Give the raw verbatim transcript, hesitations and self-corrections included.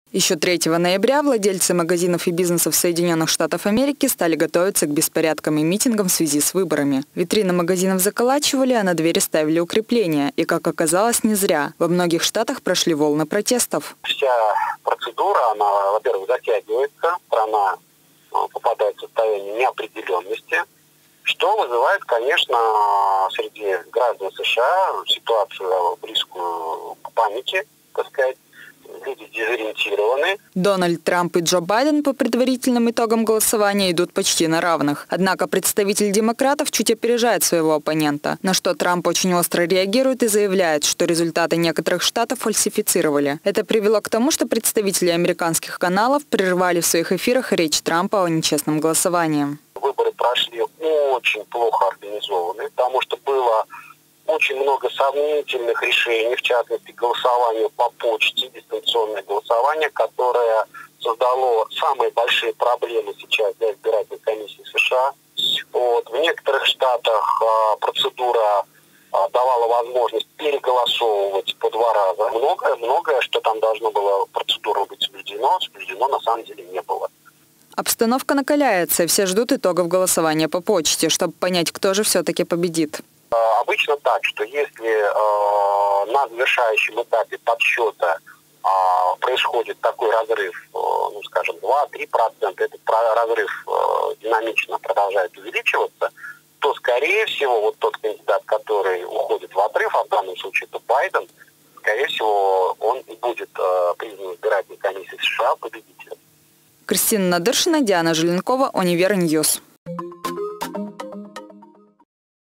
Еще третьего ноября владельцы магазинов и бизнесов Соединенных Штатов Америки стали готовиться к беспорядкам и митингам в связи с выборами. Витрины магазинов заколачивали, а на двери ставили укрепления. И, как оказалось, не зря. Во многих штатах прошли волны протестов. Вся процедура, она, во-первых, затягивается, страна попадает в состояние неопределенности, что вызывает, конечно, среди граждан США ситуацию близкую к панике, так сказать. Люди дезориентированы. Дональд Трамп и Джо Байден по предварительным итогам голосования идут почти на равных. Однако представитель демократов чуть опережает своего оппонента, на что Трамп очень остро реагирует и заявляет, что результаты некоторых штатов фальсифицировали. Это привело к тому, что представители американских каналов прервали в своих эфирах речь Трампа о нечестном голосовании. Выборы прошли очень плохо организованы, потому что было очень много сомнительных решений, в частности, голосование по почте, дистанционное голосование, которое создало самые большие проблемы сейчас для избирательной комиссии США. Вот. В некоторых штатах а, процедура а, давала возможность переголосовывать по два раза. Многое, многое, что там должно было процедура быть соблюдено, соблюдено на самом деле не было. Обстановка накаляется, и все ждут итогов голосования по почте, чтобы понять, кто же все-таки победит. Обычно так, что если э, на завершающем этапе подсчета э, происходит такой разрыв, э, ну, скажем, два-три процента, этот разрыв э, динамично продолжает увеличиваться, то, скорее всего, вот тот кандидат, который уходит в отрыв, а в данном случае это Байден, скорее всего, он и будет э, признан избирательной комиссией США победителем. Кристина Надыршина, Диана Желенкова, Универньюз.